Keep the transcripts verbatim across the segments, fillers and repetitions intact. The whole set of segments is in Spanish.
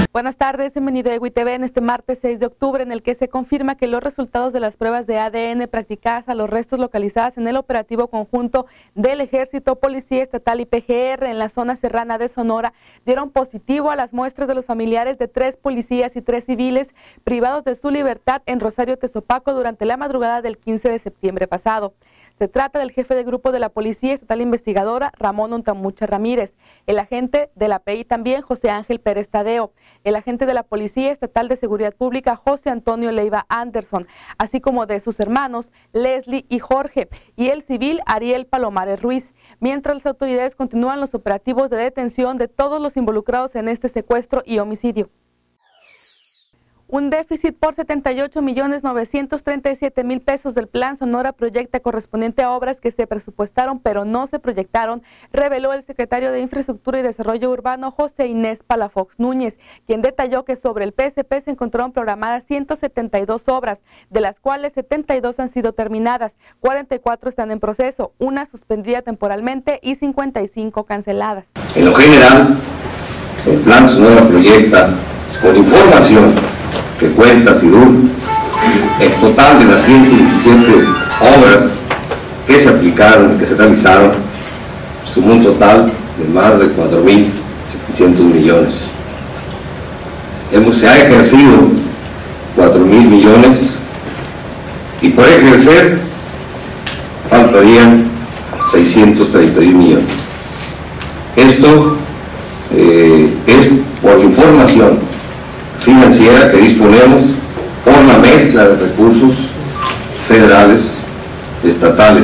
Buenas tardes, bienvenido a E W I T V en este martes seis de octubre, en el que se confirma que los resultados de las pruebas de A D N practicadas a los restos localizadas en el operativo conjunto del Ejército, Policía Estatal y P G R en la zona serrana de Sonora dieron positivo a las muestras de los familiares de tres policías y tres civiles privados de su libertad en Rosario Tezopaco durante la madrugada del quince de septiembre pasado. Se trata del jefe de grupo de la Policía Estatal Investigadora, Ramón Ontamucha Ramírez, el agente de la P I también, José Ángel Pérez Tadeo, el agente de la Policía Estatal de Seguridad Pública, José Antonio Leiva Anderson, así como de sus hermanos, Leslie y Jorge, y el civil Ariel Palomares Ruiz, mientras las autoridades continúan los operativos de detención de todos los involucrados en este secuestro y homicidio. Un déficit por setenta y ocho millones novecientos treinta y siete mil pesos del Plan Sonora Proyecta correspondiente a obras que se presupuestaron pero no se proyectaron, reveló el secretario de Infraestructura y Desarrollo Urbano, José Inés Palafox Núñez, quien detalló que sobre el P S P se encontraron programadas ciento setenta y dos obras, de las cuales setenta y dos han sido terminadas, cuarenta y cuatro están en proceso, una suspendida temporalmente y cincuenta y cinco canceladas. En lo general, el Plan Sonora Proyecta, con información que cuenta SIDUR, el total de las ciento diecisiete obras que se aplicaron, que se realizaron, sumó un total de más de cuatro mil setecientos millones. Hemos, se ha ejercido cuatro mil millones y por ejercer faltarían seiscientos treinta y un millones. Esto eh, es por la información financiera que disponemos por la mezcla de recursos federales, estatales.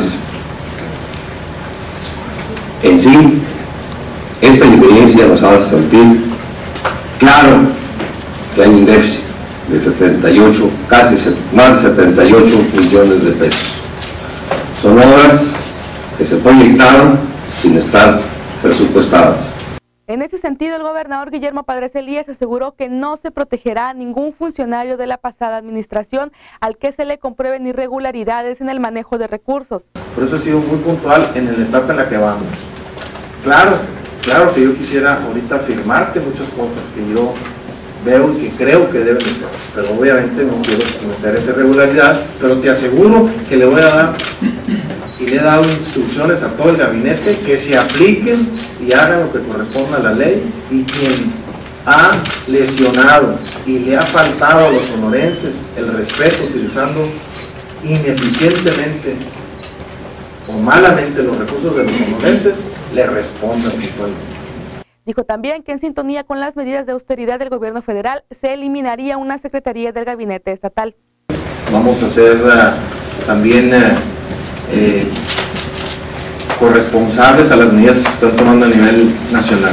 En sí, esta experiencia nos hace sentir claro que hay un déficit de setenta y ocho, casi más de setenta y ocho millones de pesos. Son obras que se proyectaron sin estar presupuestadas. En ese sentido, el gobernador Guillermo Padres Elías aseguró que no se protegerá a ningún funcionario de la pasada administración al que se le comprueben irregularidades en el manejo de recursos. Por eso he sido muy puntual en la etapa en la que vamos. Claro, claro que yo quisiera ahorita afirmarte muchas cosas que yo veo y que creo que deben de ser, pero obviamente no quiero cometer esa irregularidad, pero te aseguro que le voy a dar y le he dado instrucciones a todo el gabinete que se apliquen y hagan lo que corresponda a la ley, y quien ha lesionado y le ha faltado a los sonorenses el respeto utilizando ineficientemente o malamente los recursos de los sonorenses, le responda puntualmente. Dijo también que en sintonía con las medidas de austeridad del gobierno federal se eliminaría una secretaría del gabinete estatal. Vamos a ser uh, también uh, eh, corresponsables a las medidas que se están tomando a nivel nacional.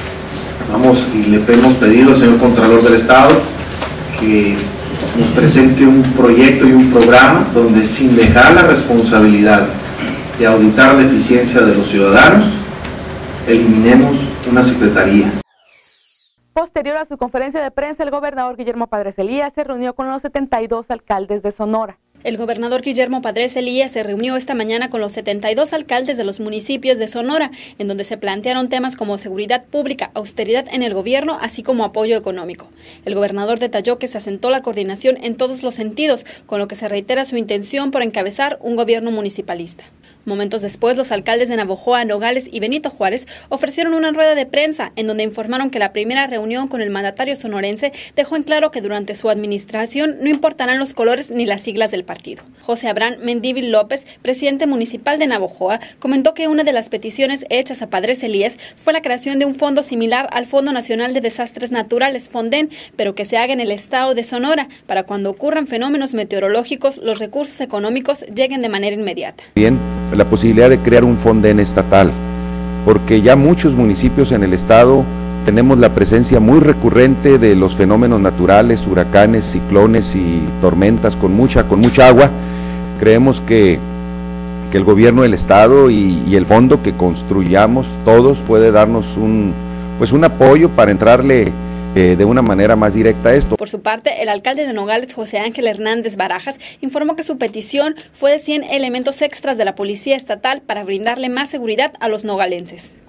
Vamos y le hemos pedido al señor Contralor del Estado que nos presente un proyecto y un programa donde, sin dejar la responsabilidad de auditar la eficiencia de los ciudadanos, eliminemos una secretaría. Posterior a su conferencia de prensa, el gobernador Guillermo Padres Elías se reunió con los setenta y dos alcaldes de Sonora. El gobernador Guillermo Padres Elías se reunió esta mañana con los setenta y dos alcaldes de los municipios de Sonora, en donde se plantearon temas como seguridad pública, austeridad en el gobierno, así como apoyo económico. El gobernador detalló que se asentó la coordinación en todos los sentidos, con lo que se reitera su intención por encabezar un gobierno municipalista. Momentos después, los alcaldes de Navojoa, Nogales y Benito Juárez ofrecieron una rueda de prensa en donde informaron que la primera reunión con el mandatario sonorense dejó en claro que durante su administración no importarán los colores ni las siglas del partido. José Abraham Mendívil López, presidente municipal de Navojoa, comentó que una de las peticiones hechas a Padres Elías fue la creación de un fondo similar al Fondo Nacional de Desastres Naturales, FONDEN, pero que se haga en el estado de Sonora, para cuando ocurran fenómenos meteorológicos, los recursos económicos lleguen de manera inmediata. Bien, la posibilidad de crear un FONDEN estatal, porque ya muchos municipios en el estado tenemos la presencia muy recurrente de los fenómenos naturales, huracanes, ciclones y tormentas con mucha, con mucha agua. Creemos que, que el gobierno del estado y, y el fondo que construyamos todos puede darnos un, pues un apoyo para entrarle Eh, de una manera más directa a esto. Por su parte, el alcalde de Nogales, José Ángel Hernández Barajas, informó que su petición fue de cien elementos extras de la Policía Estatal para brindarle más seguridad a los nogalenses.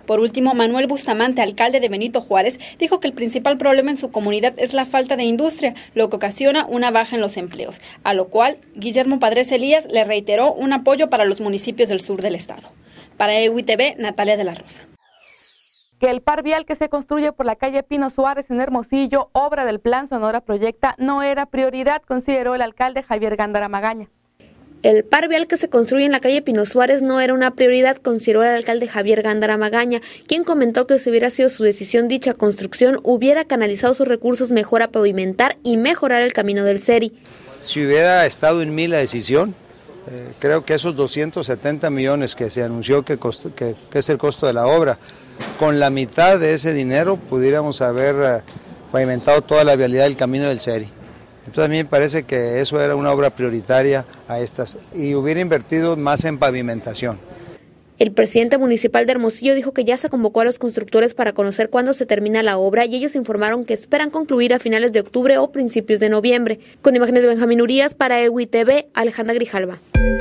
Por último, Manuel Bustamante, alcalde de Benito Juárez, dijo que el principal problema en su comunidad es la falta de industria, lo que ocasiona una baja en los empleos, a lo cual Guillermo Padres Elías le reiteró un apoyo para los municipios del sur del estado. Para E W I T V, Natalia de la Rosa. Que el par vial que se construye por la calle Pino Suárez en Hermosillo, obra del Plan Sonora Proyecta, no era prioridad, consideró el alcalde Javier Gándara Magaña. El par vial que se construye en la calle Pino Suárez no era una prioridad, consideró el alcalde Javier Gándara Magaña, quien comentó que si hubiera sido su decisión dicha construcción, hubiera canalizado sus recursos mejor a pavimentar y mejorar el camino del Seri. Si hubiera estado en mí la decisión, eh, creo que esos doscientos setenta millones que se anunció que, cost que, que es el costo de la obra, con la mitad de ese dinero pudiéramos haber eh, pavimentado toda la vialidad del camino del Seri. Entonces a mí me parece que eso era una obra prioritaria a estas y hubiera invertido más en pavimentación. El presidente municipal de Hermosillo dijo que ya se convocó a los constructores para conocer cuándo se termina la obra y ellos informaron que esperan concluir a finales de octubre o principios de noviembre. Con imágenes de Benjamín Urías para E W I T V, Alejandra Grijalva.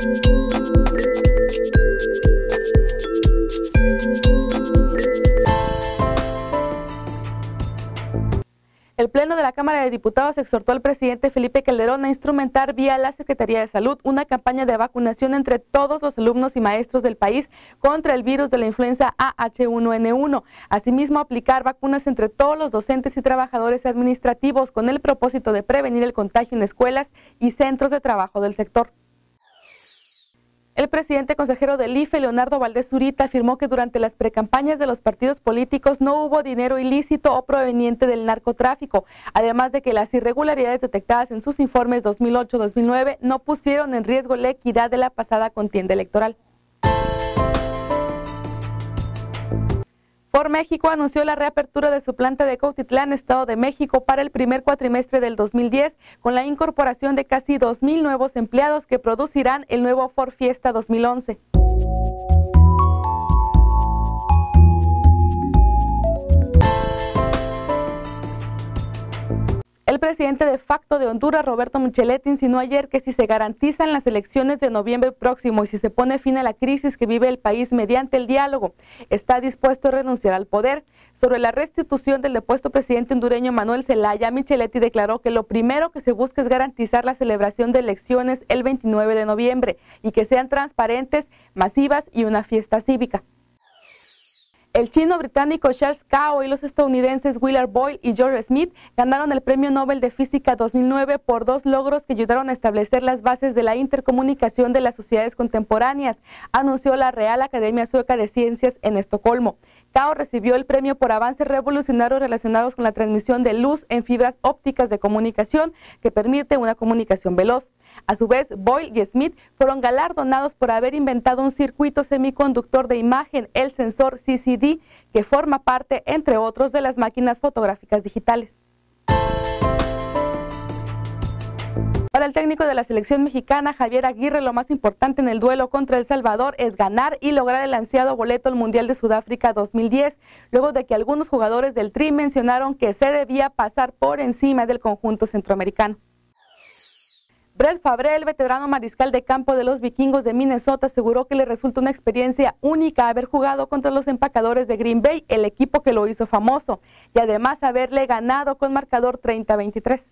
El Pleno de la Cámara de Diputados exhortó al presidente Felipe Calderón a instrumentar vía la Secretaría de Salud una campaña de vacunación entre todos los alumnos y maestros del país contra el virus de la influenza A H uno N uno. Asimismo, aplicar vacunas entre todos los docentes y trabajadores administrativos con el propósito de prevenir el contagio en escuelas y centros de trabajo del sector. El presidente consejero del I F E, Leonardo Valdés Zurita, afirmó que durante las precampañas de los partidos políticos no hubo dinero ilícito o proveniente del narcotráfico, además de que las irregularidades detectadas en sus informes dos mil ocho dos mil nueve no pusieron en riesgo la equidad de la pasada contienda electoral. Por México anunció la reapertura de su planta de Cuautitlán, Estado de México, para el primer cuatrimestre del dos mil diez, con la incorporación de casi dos mil nuevos empleados que producirán el nuevo Ford Fiesta dos mil once. El presidente de facto de Honduras, Roberto Micheletti, insinuó ayer que si se garantizan las elecciones de noviembre próximo y si se pone fin a la crisis que vive el país mediante el diálogo, está dispuesto a renunciar al poder. Sobre la restitución del depuesto presidente hondureño Manuel Zelaya, Micheletti declaró que lo primero que se busca es garantizar la celebración de elecciones el veintinueve de noviembre y que sean transparentes, masivas y una fiesta cívica. El chino británico Charles Cao y los estadounidenses Willard Boyle y George Smith ganaron el Premio Nobel de Física dos mil nueve por dos logros que ayudaron a establecer las bases de la intercomunicación de las sociedades contemporáneas, anunció la Real Academia Sueca de Ciencias en Estocolmo. Cao recibió el premio por avances revolucionarios relacionados con la transmisión de luz en fibras ópticas de comunicación que permite una comunicación veloz. A su vez, Boyle y Smith fueron galardonados por haber inventado un circuito semiconductor de imagen, el sensor C C D, que forma parte, entre otros, de las máquinas fotográficas digitales. Para el técnico de la selección mexicana, Javier Aguirre, lo más importante en el duelo contra El Salvador es ganar y lograr el ansiado boleto al Mundial de Sudáfrica dos mil diez, luego de que algunos jugadores del Tri mencionaron que se debía pasar por encima del conjunto centroamericano. Brett Favre, el veterano mariscal de campo de los Vikingos de Minnesota, aseguró que le resulta una experiencia única haber jugado contra los empacadores de Green Bay, el equipo que lo hizo famoso, y además haberle ganado con marcador treinta a veintitrés.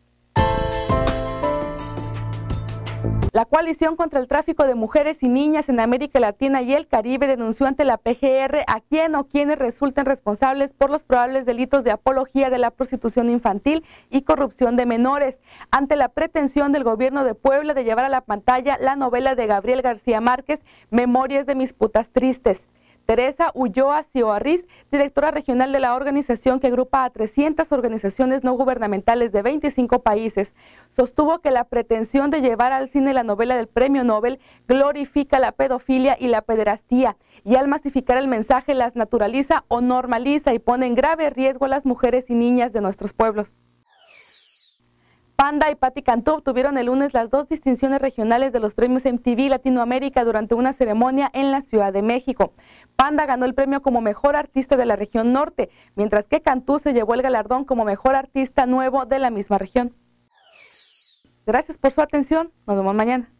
La coalición contra el tráfico de mujeres y niñas en América Latina y el Caribe denunció ante la P G R a quien o quienes resulten responsables por los probables delitos de apología de la prostitución infantil y corrupción de menores, ante la pretensión del gobierno de Puebla de llevar a la pantalla la novela de Gabriel García Márquez, Memorias de mis putas tristes. Teresa Ulloa Cioarriz, directora regional de la organización que agrupa a trescientas organizaciones no gubernamentales de veinticinco países, sostuvo que la pretensión de llevar al cine la novela del Premio Nobel glorifica la pedofilia y la pederastía, y al masificar el mensaje las naturaliza o normaliza y pone en grave riesgo a las mujeres y niñas de nuestros pueblos. Panda y Patti Cantú obtuvieron el lunes las dos distinciones regionales de los premios M T V Latinoamérica durante una ceremonia en la Ciudad de México. Panda ganó el premio como mejor artista de la región norte, mientras que Cantú se llevó el galardón como mejor artista nuevo de la misma región. Gracias por su atención, nos vemos mañana.